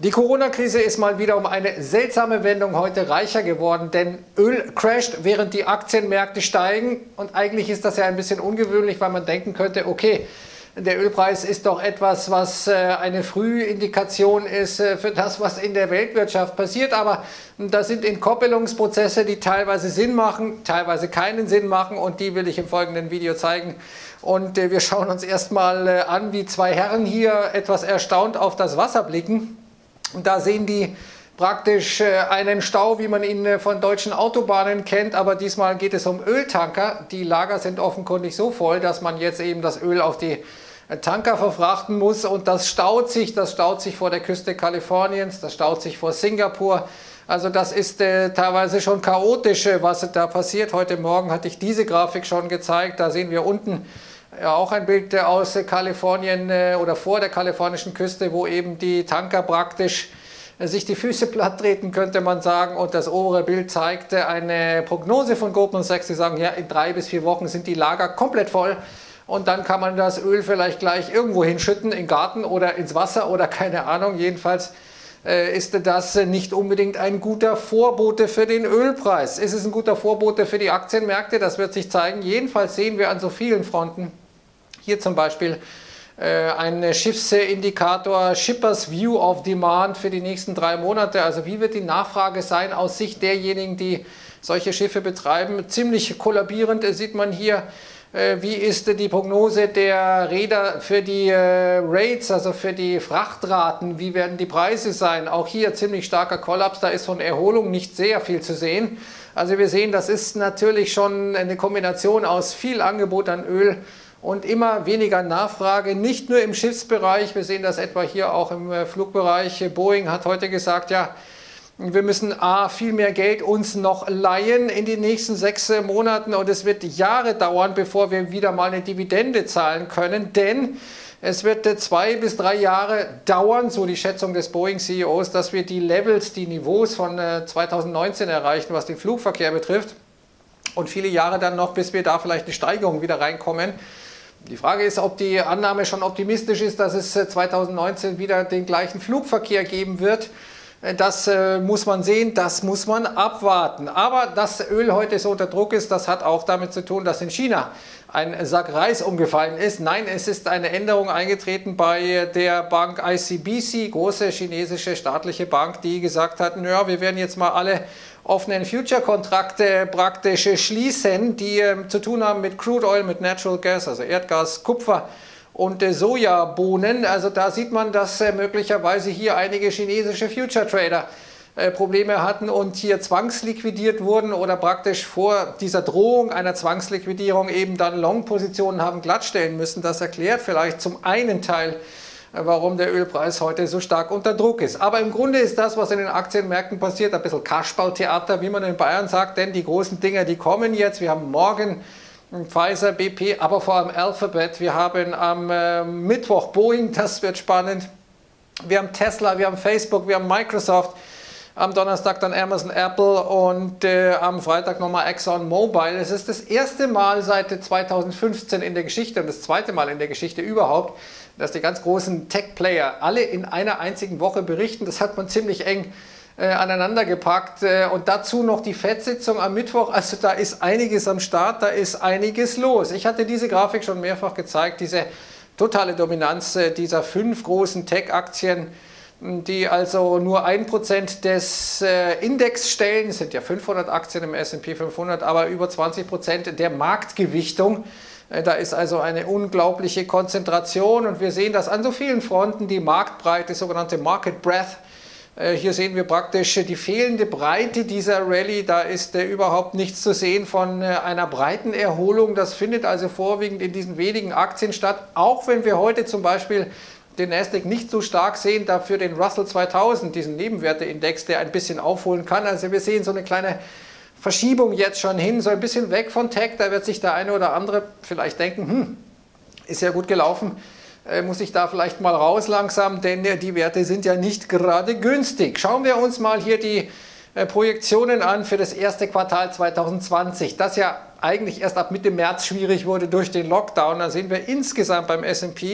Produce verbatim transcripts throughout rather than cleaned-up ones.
Die Corona-Krise ist mal wieder um eine seltsame Wendung heute reicher geworden, denn Öl crasht, während die Aktienmärkte steigen. Und eigentlich ist das ja ein bisschen ungewöhnlich, weil man denken könnte, okay, der Ölpreis ist doch etwas, was eine Frühindikation ist für das, was in der Weltwirtschaft passiert. Aber das sind Entkoppelungsprozesse, die teilweise Sinn machen, teilweise keinen Sinn machen. Und die will ich im folgenden Video zeigen. Und wir schauen uns erstmal an, wie zwei Herren hier etwas erstaunt auf das Wasser blicken. Und da sehen die praktisch einen Stau, wie man ihn von deutschen Autobahnen kennt, aber diesmal geht es um Öltanker. Die Lager sind offenkundig so voll, dass man jetzt eben das Öl auf die Tanker verfrachten muss, und das staut sich, das staut sich vor der Küste Kaliforniens, das staut sich vor Singapur. Also das ist äh, teilweise schon chaotisch, was da passiert. Heute Morgen hatte ich diese Grafik schon gezeigt, da sehen wir unten ja auch ein Bild aus Kalifornien äh, oder vor der kalifornischen Küste, wo eben die Tanker praktisch äh, sich die Füße platt treten, könnte man sagen. Und das obere Bild zeigte eine Prognose von Goldman Sachs, die sagen, ja, in drei bis vier Wochen sind die Lager komplett voll. Und dann kann man das Öl vielleicht gleich irgendwo hinschütten, in den Garten oder ins Wasser oder keine Ahnung. Jedenfalls äh, ist das nicht unbedingt ein guter Vorbote für den Ölpreis. Ist es ein guter Vorbote für die Aktienmärkte? Das wird sich zeigen. Jedenfalls sehen wir an so vielen Fronten, hier zum Beispiel äh, ein Schiffsindikator, Shippers View of Demand für die nächsten drei Monate. Also wie wird die Nachfrage sein aus Sicht derjenigen, die solche Schiffe betreiben? Ziemlich kollabierend äh, sieht man hier. Wie ist die Prognose der Reeder für die äh, Rates, also für die Frachtraten? Wie werden die Preise sein? Auch hier ziemlich starker Kollaps, da ist von Erholung nicht sehr viel zu sehen. Also wir sehen, das ist natürlich schon eine Kombination aus viel Angebot an Öl und immer weniger Nachfrage, nicht nur im Schiffsbereich. Wir sehen das etwa hier auch im Flugbereich. Boeing hat heute gesagt, ja, wir müssen A, viel mehr Geld uns noch leihen in den nächsten sechs Monaten, und es wird Jahre dauern, bevor wir wieder mal eine Dividende zahlen können, denn es wird zwei bis drei Jahre dauern, so die Schätzung des Boeing-C E Os, dass wir die Levels, die Niveaus von zweitausendneunzehn erreichen, was den Flugverkehr betrifft, und viele Jahre dann noch, bis wir da vielleicht eine Steigerung wieder reinkommen. Die Frage ist, ob die Annahme schon optimistisch ist, dass es zweitausendneunzehn wieder den gleichen Flugverkehr geben wird. Das äh, muss man sehen, das muss man abwarten. Aber dass Öl heute so unter Druck ist, das hat auch damit zu tun, dass in China ein Sack Reis umgefallen ist. Nein, es ist eine Änderung eingetreten bei der Bank I C B C, große chinesische staatliche Bank, die gesagt hat, naja, wir werden jetzt mal alle offenen Future-Kontrakte praktisch schließen, die äh, zu tun haben mit Crude Oil, mit Natural Gas, also Erdgas, Kupfer und äh, Sojabohnen. Also da sieht man, dass äh, möglicherweise hier einige chinesische Future-Trader äh, Probleme hatten und hier zwangsliquidiert wurden oder praktisch vor dieser Drohung einer Zwangsliquidierung eben dann Long-Positionen haben glattstellen müssen. Das erklärt vielleicht zum einen Teil, äh, warum der Ölpreis heute so stark unter Druck ist. Aber im Grunde ist das, was in den Aktienmärkten passiert, ein bisschen Kasperltheater, wie man in Bayern sagt, denn die großen Dinger, die kommen jetzt. Wir haben morgen Pfizer, B P, aber vor allem Alphabet. Wir haben am äh, Mittwoch Boeing, das wird spannend. Wir haben Tesla, wir haben Facebook, wir haben Microsoft. Am Donnerstag dann Amazon, Apple und äh, am Freitag nochmal Exxon Mobil. Es ist das erste Mal seit zweitausendfünfzehn in der Geschichte und das zweite Mal in der Geschichte überhaupt, dass die ganz großen Tech-Player alle in einer einzigen Woche berichten. Das hat man ziemlich eng Äh, aneinander gepackt, äh, und dazu noch die Fed-Sitzung am Mittwoch. Also da ist einiges am Start, da ist einiges los. Ich hatte diese Grafik schon mehrfach gezeigt, diese totale Dominanz äh, dieser fünf großen Tech-Aktien, die also nur ein Prozent des äh, Index stellen. Es sind ja fünfhundert Aktien im S und P fünfhundert, aber über zwanzig Prozent der Marktgewichtung. Äh, da ist also eine unglaubliche Konzentration, und wir sehen das an so vielen Fronten, die Marktbreite, sogenannte Market Breadth. Hier sehen wir praktisch die fehlende Breite dieser Rallye. Da ist äh, überhaupt nichts zu sehen von äh, einer breiten Erholung. Das findet also vorwiegend in diesen wenigen Aktien statt. Auch wenn wir heute zum Beispiel den Nasdaq nicht so stark sehen, dafür den Russell zweitausend, diesen Nebenwerteindex, der ein bisschen aufholen kann. Also wir sehen so eine kleine Verschiebung jetzt schon hin, so ein bisschen weg von Tech. Da wird sich der eine oder andere vielleicht denken, hm, ist ja gut gelaufen. Muss ich da vielleicht mal raus langsam, denn die Werte sind ja nicht gerade günstig. Schauen wir uns mal hier die Projektionen an für das erste Quartal zweitausendzwanzig, das ja eigentlich erst ab Mitte März schwierig wurde durch den Lockdown. Da sehen wir insgesamt beim S und P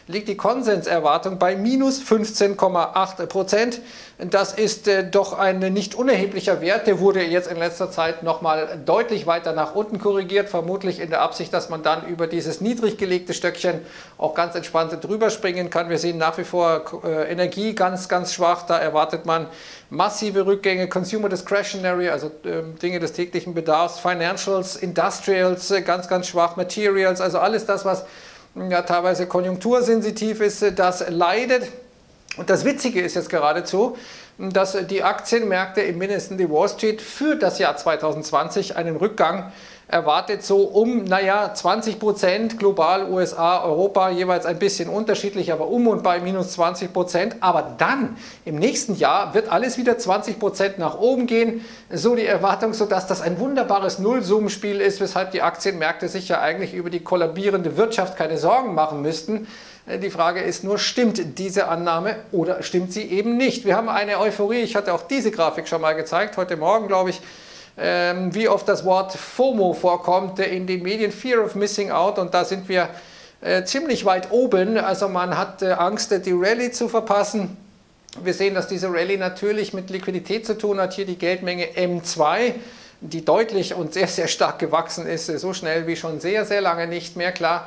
liegt die Konsenserwartung bei minus fünfzehn Komma acht Prozent. Das ist äh, doch ein nicht unerheblicher Wert. Der wurde jetzt in letzter Zeit nochmal deutlich weiter nach unten korrigiert, vermutlich in der Absicht, dass man dann über dieses niedrig gelegte Stöckchen auch ganz entspannt drüber springen kann. Wir sehen nach wie vor äh, Energie ganz, ganz schwach. Da erwartet man massive Rückgänge. Consumer Discretionary, also äh, Dinge des täglichen Bedarfs, Financials, Industrials, äh, ganz, ganz schwach, Materials, also alles das, was ja teilweise konjunktursensitiv ist, das leidet. Und das Witzige ist jetzt geradezu, dass die Aktienmärkte im Mindesten die Wall Street für das Jahr zweitausendzwanzig einen Rückgang erwartet, so um, naja, zwanzig Prozent, global, U S A, Europa, jeweils ein bisschen unterschiedlich, aber um und bei minus zwanzig Prozent. Aber dann, im nächsten Jahr, wird alles wieder zwanzig Prozent nach oben gehen. So die Erwartung, sodass das ein wunderbares Nullsummenspiel ist, weshalb die Aktienmärkte sich ja eigentlich über die kollabierende Wirtschaft keine Sorgen machen müssten. Die Frage ist nur, stimmt diese Annahme oder stimmt sie eben nicht? Wir haben eine Euphorie, ich hatte auch diese Grafik schon mal gezeigt, heute Morgen, glaube ich, ähm, wie oft das Wort FOMO vorkommt in den Medien, Fear of Missing Out, und da sind wir äh, ziemlich weit oben. Also man hat äh, Angst, die Rallye zu verpassen. Wir sehen, dass diese Rallye natürlich mit Liquidität zu tun hat. Hier die Geldmenge M zwei, die deutlich und sehr, sehr stark gewachsen ist, so schnell wie schon sehr, sehr lange nicht mehr. Klar,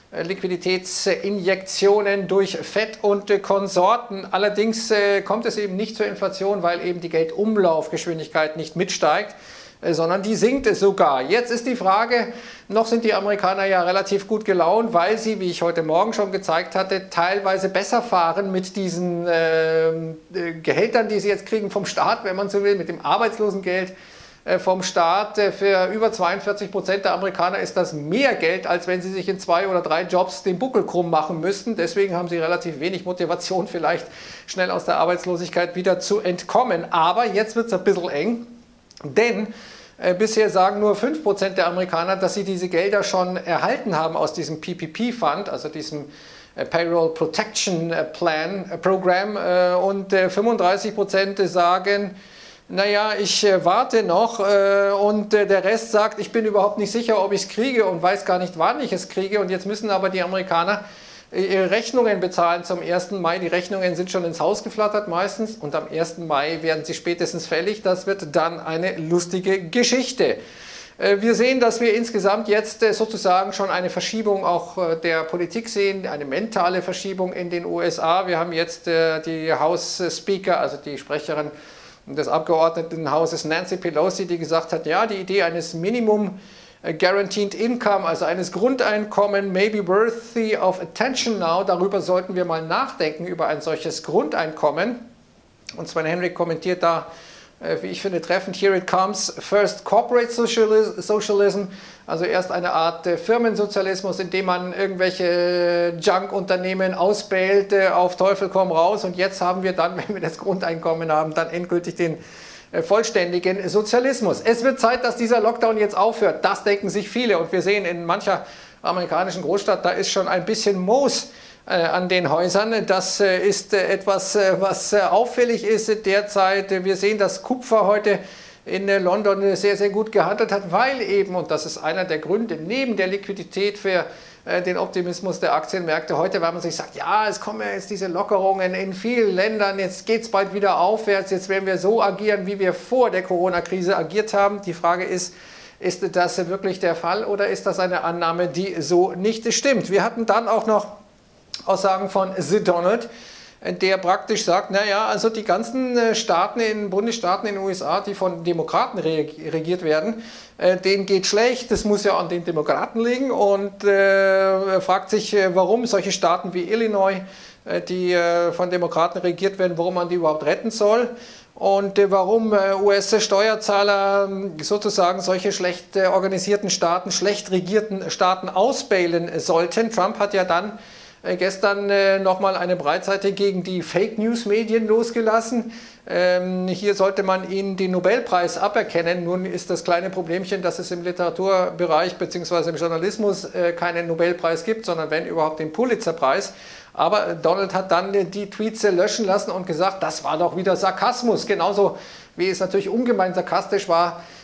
Liquiditätsinjektionen durch Fed und Konsorten. Allerdings kommt es eben nicht zur Inflation, weil eben die Geldumlaufgeschwindigkeit nicht mitsteigt, sondern die sinkt sogar. Jetzt ist die Frage, noch sind die Amerikaner ja relativ gut gelaunt, weil sie, wie ich heute Morgen schon gezeigt hatte, teilweise besser fahren mit diesen äh, Gehältern, die sie jetzt kriegen vom Staat, wenn man so will, mit dem Arbeitslosengeld vom Staat. Für über zweiundvierzig Prozent der Amerikaner ist das mehr Geld, als wenn sie sich in zwei oder drei Jobs den Buckel krumm machen müssten. Deswegen haben sie relativ wenig Motivation, vielleicht schnell aus der Arbeitslosigkeit wieder zu entkommen. Aber jetzt wird es ein bisschen eng, denn äh, bisher sagen nur fünf Prozent der Amerikaner, dass sie diese Gelder schon erhalten haben aus diesem P P P-Fund, also diesem äh, Payroll Protection Plan äh, Program, äh, und äh, fünfunddreißig Prozent sagen, naja, ich äh, warte noch, äh, und äh, der Rest sagt, ich bin überhaupt nicht sicher, ob ich es kriege und weiß gar nicht, wann ich es kriege. Und jetzt müssen aber die Amerikaner äh, ihre Rechnungen bezahlen zum ersten Mai. Die Rechnungen sind schon ins Haus geflattert meistens und am ersten Mai werden sie spätestens fällig. Das wird dann eine lustige Geschichte. Äh, wir sehen, dass wir insgesamt jetzt äh, sozusagen schon eine Verschiebung auch äh, der Politik sehen, eine mentale Verschiebung in den U S A. Wir haben jetzt äh, die House Speaker, also die Sprecherin des Abgeordnetenhauses Nancy Pelosi, die gesagt hat, ja, die Idee eines Minimum Guaranteed Income, also eines Grundeinkommen, may be worthy of attention now. Darüber sollten wir mal nachdenken, über ein solches Grundeinkommen. Und Sven Henrik kommentiert da, wie ich finde, treffend, here it comes, first corporate socialism, also erst eine Art Firmensozialismus, in dem man irgendwelche Junk-Unternehmen ausbählt, auf Teufel komm raus, und jetzt haben wir dann, wenn wir das Grundeinkommen haben, dann endgültig den vollständigen Sozialismus. Es wird Zeit, dass dieser Lockdown jetzt aufhört, das denken sich viele, und wir sehen in mancher amerikanischen Großstadt, da ist schon ein bisschen Moos an den Häusern. Das ist etwas, was auffällig ist derzeit. Wir sehen, dass Kupfer heute in London sehr, sehr gut gehandelt hat, weil eben, und das ist einer der Gründe, neben der Liquidität für den Optimismus der Aktienmärkte heute, weil man sich sagt, ja, es kommen ja jetzt diese Lockerungen in vielen Ländern, jetzt geht es bald wieder aufwärts, jetzt werden wir so agieren, wie wir vor der Corona-Krise agiert haben. Die Frage ist, ist das wirklich der Fall oder ist das eine Annahme, die so nicht stimmt? Wir hatten dann auch noch Aussagen von The Donald, der praktisch sagt, naja, also die ganzen Staaten, in Bundesstaaten in den U S A, die von Demokraten regiert werden, denen geht schlecht, das muss ja an den Demokraten liegen, und äh, fragt sich, warum solche Staaten wie Illinois, die äh, von Demokraten regiert werden, warum man die überhaupt retten soll. Und äh, warum äh, U S-Steuerzahler sozusagen solche schlecht äh, organisierten Staaten, schlecht regierten Staaten ausbailen sollten. Trump hat ja dann gestern äh, nochmal eine Breitseite gegen die Fake-News-Medien losgelassen. Ähm, hier sollte man ihnen den Nobelpreis aberkennen. Nun ist das kleine Problemchen, dass es im Literaturbereich bzw. im Journalismus äh, keinen Nobelpreis gibt, sondern wenn überhaupt den Pulitzerpreis. Aber Donald hat dann äh, die Tweets äh, löschen lassen und gesagt, das war doch wieder Sarkasmus. Genauso wie es natürlich ungemein sarkastisch war,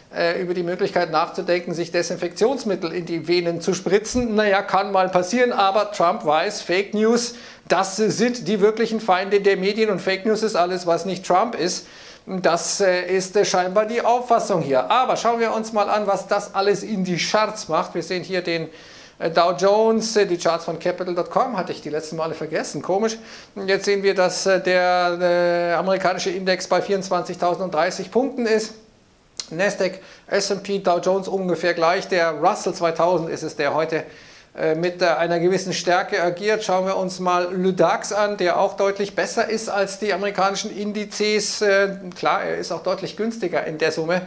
äh, über die Möglichkeit nachzudenken, sich Desinfektionsmittel in die Venen zu spritzen. Naja, kann mal passieren, aber Trump weiß, Fake News, das sind die wirklichen Feinde der Medien und Fake News ist alles, was nicht Trump ist. Das ist scheinbar die Auffassung hier. Aber schauen wir uns mal an, was das alles in die Charts macht. Wir sehen hier den Dow Jones, die Charts von Capital Punkt com, hatte ich die letzten Male vergessen, komisch. Jetzt sehen wir, dass der, der amerikanische Index bei vierundzwanzigtausenddreißig Punkten ist. Nasdaq, S und P, Dow Jones ungefähr gleich. Der Russell zweitausend ist es, der heute mit einer gewissen Stärke agiert. Schauen wir uns mal Le DAX an, der auch deutlich besser ist als die amerikanischen Indizes. Klar, er ist auch deutlich günstiger in der Summe.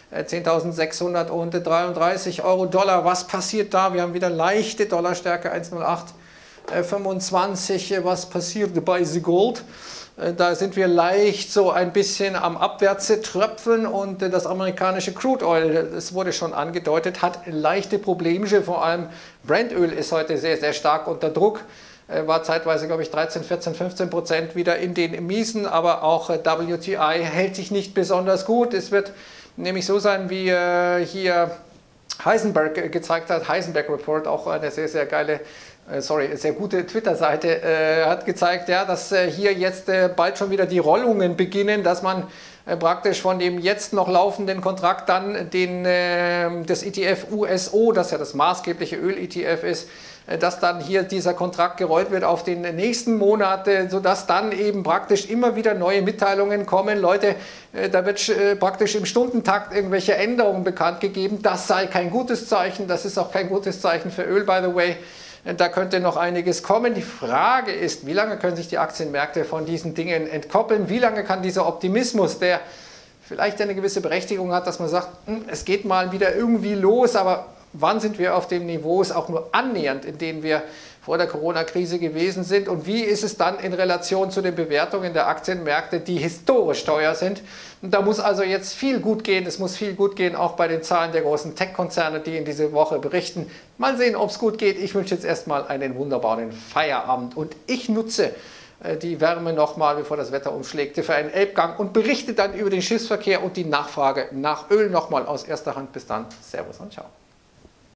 zehntausendsechshundertdreiunddreißig Euro Dollar. Was passiert da? Wir haben wieder leichte Dollarstärke, eins Komma null acht fünfundzwanzig. Was passiert bei The Gold? Da sind wir leicht so ein bisschen am Abwärtströpfeln und das amerikanische Crude Oil, das wurde schon angedeutet, hat leichte Problemchen. Vor allem Brent-Öl ist heute sehr, sehr stark unter Druck. War zeitweise, glaube ich, dreizehn, vierzehn, fünfzehn Prozent wieder in den Miesen, aber auch W T I hält sich nicht besonders gut. Es wird nämlich so sein, wie hier Heisenberg gezeigt hat, Heisenberg Report, auch eine sehr, sehr geile sorry, sehr gute Twitter-Seite äh, hat gezeigt, ja, dass äh, hier jetzt äh, bald schon wieder die Rollungen beginnen, dass man äh, praktisch von dem jetzt noch laufenden Kontrakt dann den, äh, das E T F U S O, das ja das maßgebliche Öl-E T F ist, äh, dass dann hier dieser Kontrakt gerollt wird auf den nächsten Monat, äh, sodass dann eben praktisch immer wieder neue Mitteilungen kommen. Leute, äh, da wird äh, praktisch im Stundentakt irgendwelche Änderungen bekannt gegeben. Das sei kein gutes Zeichen, das ist auch kein gutes Zeichen für Öl, by the way. Da könnte noch einiges kommen. Die Frage ist, wie lange können sich die Aktienmärkte von diesen Dingen entkoppeln? Wie lange kann dieser Optimismus, der vielleicht eine gewisse Berechtigung hat, dass man sagt, es geht mal wieder irgendwie los, aber wann sind wir auf dem Niveau, auch nur annähernd, in dem wir vor der Corona-Krise gewesen sind? Und wie ist es dann in Relation zu den Bewertungen der Aktienmärkte, die historisch teuer sind? Und da muss also jetzt viel gut gehen. Es muss viel gut gehen, auch bei den Zahlen der großen Tech-Konzerne, die in dieser Woche berichten. Mal sehen, ob es gut geht. Ich wünsche jetzt erstmal einen wunderbaren Feierabend. Und ich nutze die Wärme nochmal, bevor das Wetter umschlägt, für einen Elbgang und berichte dann über den Schiffsverkehr und die Nachfrage nach Öl nochmal aus erster Hand. Bis dann. Servus und ciao.